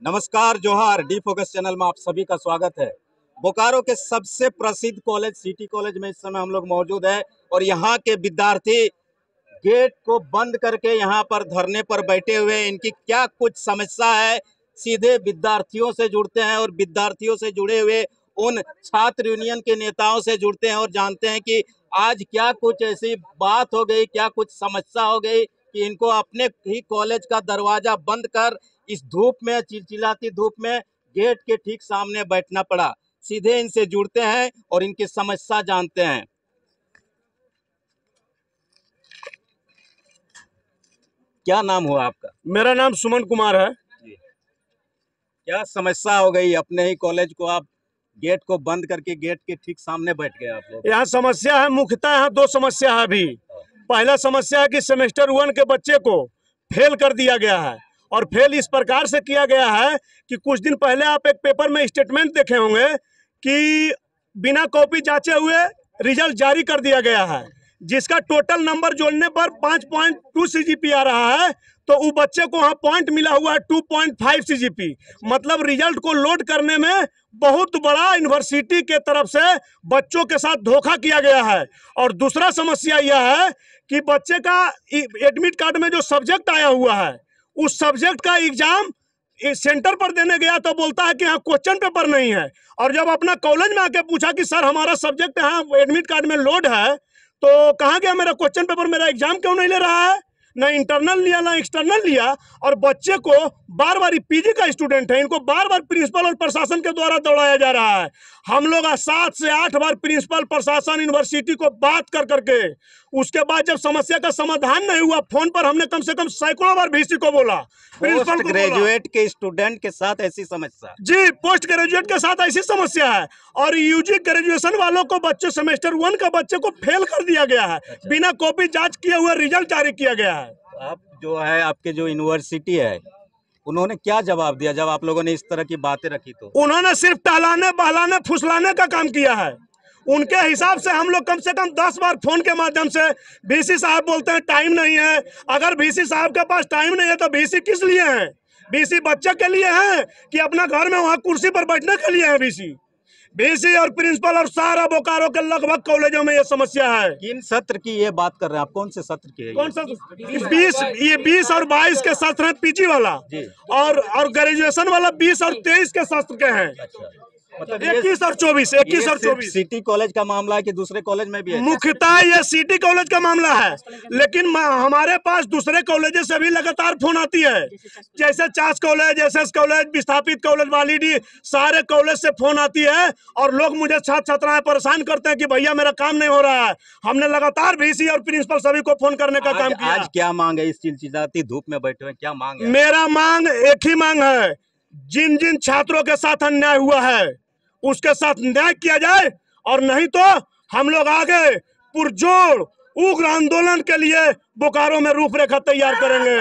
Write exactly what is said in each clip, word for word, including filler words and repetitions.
नमस्कार, जोहार। D focus channel में आप सभी का स्वागत है। बोकारो के सबसे प्रसिद्ध कॉलेज सिटी कॉलेज में इस समय हम लोग मौजूद है और यहाँ के विद्यार्थी गेट को बंद करके यहाँ पर धरने पर बैठे हुए हैं। इनकी क्या कुछ समस्या है, सीधे विद्यार्थियों से जुड़ते हैं और विद्यार्थियों से जुड़े हुए उन छात्र यूनियन के नेताओं से जुड़ते हैं और जानते हैं कि आज क्या कुछ ऐसी बात हो गई, क्या कुछ समस्या हो गई कि इनको अपने ही कॉलेज का दरवाजा बंद कर इस धूप में, चिलचिलाती धूप में गेट के ठीक सामने बैठना पड़ा। सीधे इनसे जुड़ते हैं और इनकी समस्या जानते हैं। क्या नाम हुआ आपका? मेरा नाम सुमन कुमार है। क्या समस्या हो गई? अपने ही कॉलेज को आप गेट को बंद करके गेट के ठीक सामने बैठ गए आप लोग। यहाँ समस्या है, मुख्यतः यहाँ दो समस्या है अभी। पहला समस्या है कि सेमेस्टर वन के बच्चे को फेल कर दिया गया है और फेल इस प्रकार से किया गया है कि कुछ दिन पहले आप एक पेपर में स्टेटमेंट देखे होंगे कि बिना कॉपी जांचे हुए रिजल्ट जारी कर दिया गया है, जिसका टोटल नंबर जोड़ने पर पाँच पॉइंट टू सीजीपी आ रहा है। तो वो बच्चे को वहाँ पॉइंट मिला हुआ है टू पॉइंट फाइव सीजीपी। मतलब रिजल्ट को लोड करने में बहुत बड़ा यूनिवर्सिटी के तरफ से बच्चों के साथ धोखा किया गया है। और दूसरा समस्या यह है कि बच्चे का एडमिट कार्ड में जो सब्जेक्ट आया हुआ है, उस सब्जेक्ट का एग्जाम सेंटर पर देने गया तो बोलता है कि यहाँ क्वेश्चन पेपर नहीं है। और जब अपना कॉलेज में आके पूछा कि सर हमारा सब्जेक्ट यहाँ एडमिट कार्ड में लोड है, तो कहा गया मेरा क्वेश्चन पेपर, मेरा एग्जाम क्यों नहीं ले रहा है? ना इंटरनल लिया ना एक्सटर्नल लिया। और बच्चे को बार बार, पीजी का स्टूडेंट है, इनको बार बार प्रिंसिपल और प्रशासन के द्वारा दौड़ाया जा रहा है। हम लोग आज सात से आठ बार प्रिंसिपल, प्रशासन, यूनिवर्सिटी को बात कर करके उसके बाद जब समस्या का समाधान नहीं हुआ, फोन पर हमने कम से कम सैकड़ों बार वीसी को बोला, पोस्ट ग्रेजुएट के स्टूडेंट के साथ ऐसी समस्या। जी, पोस्ट ग्रेजुएट के साथ ऐसी समस्या है। और यूजी ग्रेजुएशन वालों को बच्चे, सेमेस्टर वन का बच्चे को फेल कर दिया गया है। अच्छा। बिना कॉपी जांच किए हुए रिजल्ट जारी किया गया है। आप जो है, आपके जो यूनिवर्सिटी है, उन्होंने क्या जवाब दिया जब आप लोगों ने इस तरह की बातें रखी? तो उन्होंने सिर्फ टहलाने, बहलाने, फुसलाने का काम किया है। उनके हिसाब से हम लोग कम से कम दस बार फोन के माध्यम से, वीसी साहब बोलते हैं टाइम नहीं है। अगर वीसी साहब के पास टाइम नहीं है तो वीसी किस लिए है? वीसी बच्चे के लिए है कि अपना घर में वहाँ कुर्सी पर बैठने के लिए है? वीसी वीसी और प्रिंसिपल और सारा बोकारो के लगभग कॉलेजों में ये समस्या है। किन सत्र की ये बात कर रहे हैं आप? कौन से सत्र की है? कौन सा? बीस, ये बीस और बाईस के सत्र है, पीजी वाला। और और ग्रेजुएशन वाला बीस और तेईस के सत्र के हैं। अच्छा। मतलब इक्कीस और चौबीस, इक्कीस और चौबीस सिटी कॉलेज का मामला है कि दूसरे कॉलेज में भी है? मुख्यतः ये सिटी कॉलेज का मामला है, लेकिन हमारे पास दूसरे कॉलेज से भी लगातार फोन आती है, जैसे चास कॉलेज, एसएस कॉलेज, विस्थापित कॉलेज, वालीडी, सारे कॉलेज से फोन आती है। और लोग मुझे छात्र छात्राएं परेशान करते हैं कि भैया मेरा काम नहीं हो रहा है। हमने लगातार वीसी और प्रिंसिपल सभी को फोन करने का काम किया। आज क्या मांग है? इस चिलचिलाती धूप में बैठे हुए क्या मांग है? मेरा मांग एक ही मांग है, जिन जिन छात्रों के साथ अन्याय हुआ है उसके साथ न्याय किया जाए, और नहीं तो हम लोग आगे पुरजोर उग्र आंदोलन के लिए बोकारो में रूपरेखा तैयार करेंगे।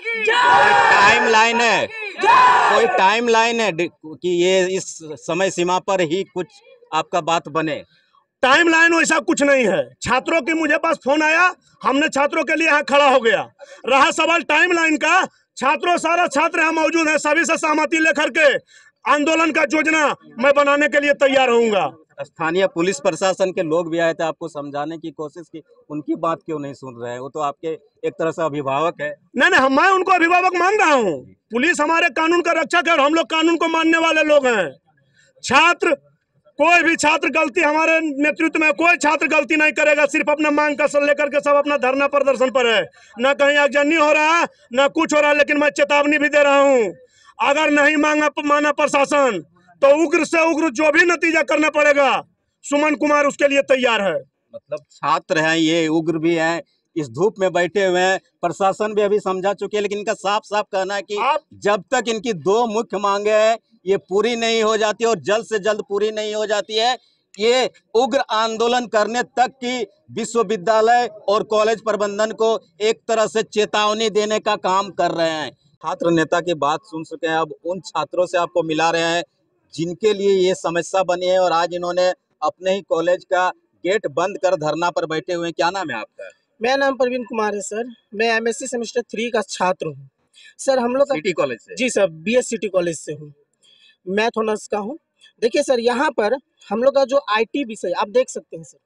टाइम लाइन है, कोई टाइम लाइन है कि ये इस समय सीमा पर ही कुछ आपका बात बने? टाइम लाइन वैसा कुछ नहीं है। छात्रों की मुझे पास फोन आया, हमने छात्रों के लिए यहाँ खड़ा हो गया। रहा सवाल टाइम लाइन का, छात्रों, सारा छात्र यहाँ मौजूद है, सभी से सहमति लेकर के आंदोलन का योजना मैं बनाने के लिए तैयार होऊंगा। स्थानीय पुलिस प्रशासन के लोग भी आए थे, आपको समझाने की कोशिश की, उनकी बात क्यों नहीं सुन रहे हैं? वो तो आपके एक तरह से अभिभावक है। नहीं नहीं, मैं उनको अभिभावक मान रहा हूँ। पुलिस हमारे कानून का रक्षक है और हम लोग कानून को मानने वाले लोग हैं। छात्र, कोई भी छात्र गलती, हमारे नेतृत्व में कोई छात्र गलती नहीं करेगा। सिर्फ अपना मांग का सर लेकर के सब अपना धरना प्रदर्शन पर है। न कहीं आगजनी हो रहा है, न कुछ हो रहा है। लेकिन मैं चेतावनी भी दे रहा हूँ, अगर नहीं मांगा माना प्रशासन तो उग्र से उग्र जो भी नतीजा करना पड़ेगा, सुमन कुमार उसके लिए तैयार है। मतलब छात्र हैं, ये उग्र भी हैं, इस धूप में बैठे हुए हैं। प्रशासन भी अभी समझा चुके हैं, लेकिन इनका साफ साफ कहना है कि जब तक इनकी दो मुख्य मांगे हैं ये पूरी नहीं हो जाती और जल्द से जल्द पूरी नहीं हो जाती है, ये उग्र आंदोलन करने तक की विश्वविद्यालय और कॉलेज प्रबंधन को एक तरह से चेतावनी देने का काम कर रहे हैं। छात्र नेता की बात सुन चुके हैं, अब उन छात्रों से आपको मिला रहे हैं जिनके लिए ये समस्या बनी है और आज इन्होंने अपने ही कॉलेज का गेट बंद कर धरना पर बैठे हुए हैं। क्या नाम है आपका? मेरा नाम प्रवीण कुमार है सर। मैं एमएससी सेमेस्टर थ्री का छात्र हूँ। सर हम लोग का सिटी कॉलेज से? जी सर, बीएस सिटी कॉलेज से हूँ, मैथ ऑनर्स का हूँ। देखिए सर, यहाँ पर हम लोग का जो आईटी विषय आप देख सकते हैं सर,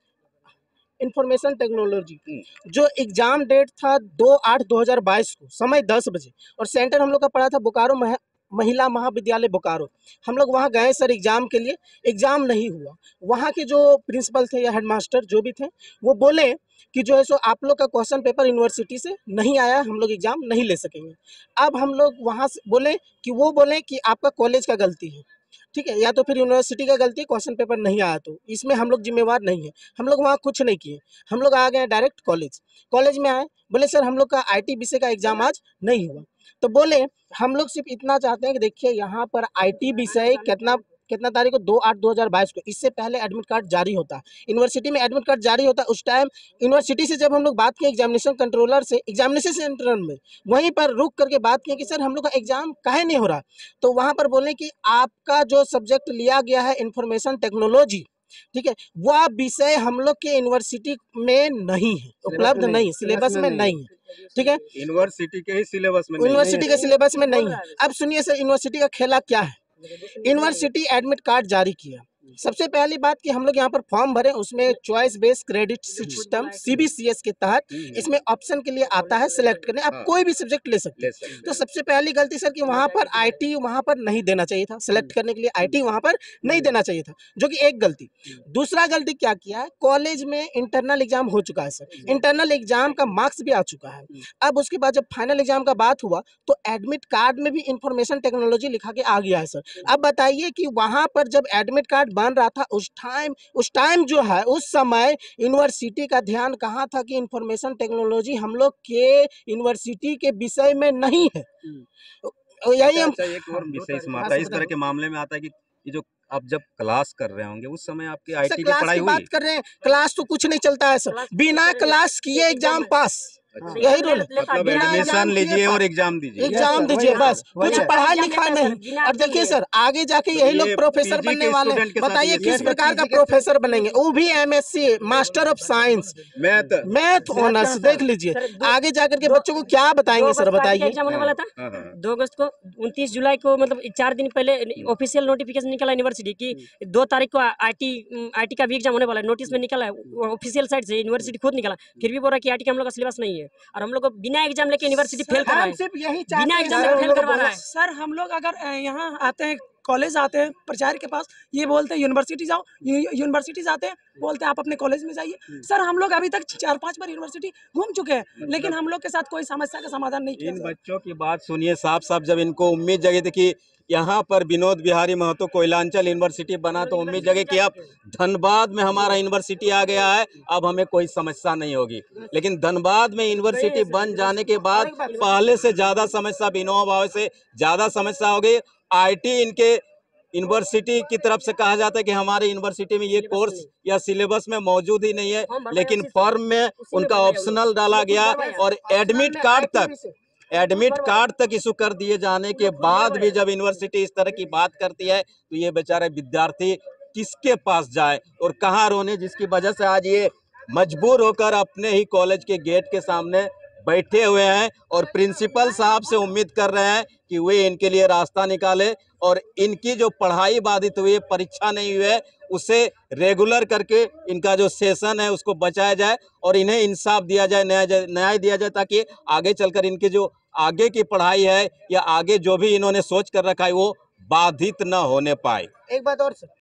इंफॉर्मेशन टेक्नोलॉजी, हम्म। जो एग्जाम डेट था दो आठ दो हज़ार बाईस को, समय दस बजे, और सेंटर हम लोग का पड़ा था बोकारो मह, महिला महाविद्यालय बोकारो। हम लोग वहाँ गए सर एग्जाम के लिए, एग्जाम नहीं हुआ। वहाँ के जो प्रिंसिपल थे या हेडमास्टर जो भी थे, वो बोले कि जो है सो आप लोग का क्वेश्चन पेपर यूनिवर्सिटी से नहीं आया, हम लोग एग्जाम नहीं ले सकेंगे। अब हम लोग वहाँ से बोले कि वो बोले कि आपका कॉलेज का गलती है, ठीक है, या तो फिर यूनिवर्सिटी का गलती, क्वेश्चन पेपर नहीं आया तो इसमें हम लोग जिम्मेवार नहीं है। हम लोग वहाँ कुछ नहीं किए, हम लोग आ गए डायरेक्ट कॉलेज। कॉलेज में आए, बोले सर हम लोग का आईटी विषय का एग्जाम आज नहीं हुआ। तो बोले हम लोग सिर्फ इतना चाहते हैं कि देखिए यहाँ पर आईटी विषय कितना कितना तारीख को दो आठ दो हज़ार बाईस को, इससे पहले एडमिट कार्ड जारी होता है, यूनिवर्सिटी में एडमिट कार्ड जारी होता है। उस टाइम यूनिवर्सिटी से जब हम लोग बात किए एग्जामिनेशन कंट्रोलर से, एग्जामिनेशन सेंटर में वहीं पर रुक करके बात किए कि सर हम लोग का एग्जाम काहे नहीं हो रहा, तो वहाँ पर बोले कि आपका जो सब्जेक्ट लिया गया है इंफॉर्मेशन टेक्नोलॉजी, ठीक है, वह विषय हम लोग के यूनिवर्सिटी में नहीं है, उपलब्ध नहीं, सिलेबस में नहीं है, ठीक है, यूनिवर्सिटी के ही सिलेबस में नहीं है। यूनिवर्सिटी के सिलेबस में नहीं है। अब सुनिए सर, यूनिवर्सिटी का खेला क्या है, यूनिवर्सिटी एडमिट कार्ड जारी किया। सबसे पहली बात कि हम लोग यहाँ पर फॉर्म भरे, उसमें choice based credit system CBCS के तहत इसमें ऑप्शन के लिए आता है सिलेक्ट करने, आप कोई भी सब्जेक्ट ले सकते हैं। तो सबसे पहली गलती सर कि वहाँ पर आईटी वहाँ पर नहीं देना चाहिए था, सिलेक्ट करने के लिए आईटी वहाँ पर नहीं देना चाहिए था, जो कि एक गलती। दूसरा गलती क्या किया है, कॉलेज में इंटरनल एग्जाम हो चुका है सर, इंटरनल एग्जाम का मार्क्स भी आ चुका है। अब उसके बाद जब फाइनल एग्जाम का बात हुआ तो एडमिट कार्ड में भी इंफॉर्मेशन टेक्नोलॉजी लिखा के आ गया है सर। अब बताइए कि वहाँ पर जब एडमिट कार्ड बन रहा था उस टाइम उस टाइम जो है उस समय यूनिवर्सिटी का ध्यान कहाँ था कि इंफॉर्मेशन टेक्नोलॉजी हम लोग के यूनिवर्सिटी के विषय में नहीं है। यही हम अच्छा, एक और विषय इसमें आता है, इस तरह के मामले में आता है कि ये जो आप जब क्लास कर रहे होंगे उस समय आपकी आईटी की क्लास पढ़ाई की हुई? बात कर रहे हैं, क्लास तो कुछ नहीं चलता है सर, बिना क्लास किए एग्जाम पास, यही रूल है। मतलब बिना एडमिशन एग्जाम लीजिए किए और एग्जाम दीजिए, एग्जाम दीजिए, बस कुछ पढ़ाई लिखा नहीं। और देखिए सर, आगे जाके यही लोग प्रोफेसर बनने वाले हैं, बताइए किस प्रकार का प्रोफेसर बनेंगे, वो भी MSc master of science math math honours, देख लीजिए आगे जाकर के बच्चों को क्या बताएंगे सर, बताइए। एग्जाम होने वाला था दो अगस्त को, उनतीस जुलाई को, मतलब चार दिन पहले ऑफिशियल नोटिफिकेशन निकला यूनिवर्सिटी की दो तारीख को आईटी आईटी का भी एग्जाम होने वाला है, नोटिस में निकला है ऑफिशियल साइड से, यूनिवर्सिटी खुद निकला, फिर भी बोल रहा है कि आईटी का हम लोग का सिलेबस नहीं है, और हम लोग को बिना एग्जाम लेके यूनिवर्सिटी फेल कर रहा है, बिना एग्जाम लेके फेल करवा रहा है। सर हम लोग अगर अ, यहाँ आते हैं, कॉलेज आते हैं प्राचार्य के पास, ये बोलते हैं यूनिवर्सिटी जाओ, यूनिवर्सिटी जाते हैं बोलते हैं आप अपने कॉलेज में जाइए। सर हम लोग अभी तक चार पांच बार यूनिवर्सिटी घूम चुके हैं, लेकिन हम लोग के साथ कोई समस्या का समाधान नहीं किया। इन बच्चों की बात सुनिए साफ साफ, जब इनको उम्मीद जगी थी कि यहाँ पर विनोद बिहारी महतो कोयलांचल यूनिवर्सिटी बना तो उम्मीद जगी कि अब धनबाद में हमारा यूनिवर्सिटी आ गया है, अब हमें कोई समस्या नहीं होगी। लेकिन धनबाद में यूनिवर्सिटी बन जाने के बाद पहले से ज्यादा समस्या, विनोद भाव से ज्यादा समस्या हो गई। आईटी इनके यूनिवर्सिटी की तरफ से कहा जाता है कि हमारे यूनिवर्सिटी में ये कोर्स या सिलेबस में मौजूद ही नहीं है, लेकिन फॉर्म में उनका ऑप्शनल डाला गया और एडमिट कार्ड तक एडमिट कार्ड तक इशू कर दिए जाने के बाद भी जब यूनिवर्सिटी इस तरह की बात करती है तो ये बेचारे विद्यार्थी किसके पास जाए और कहाँ रोने, जिसकी वजह से आज ये मजबूर होकर अपने ही कॉलेज के गेट के सामने बैठे हुए हैं और प्रिंसिपल साहब से उम्मीद कर रहे हैं कि वे इनके लिए रास्ता निकाले और इनकी जो पढ़ाई बाधित हुई है, परीक्षा नहीं हुई है, उसे रेगुलर करके इनका जो सेशन है उसको बचाया जाए और इन्हें इंसाफ दिया जाए, न्याय न्याय दिया जाए, ताकि आगे चलकर इनकी जो आगे की पढ़ाई है या आगे जो भी इन्होंने सोच कर रखा है वो बाधित न होने पाए। एक बात और सर,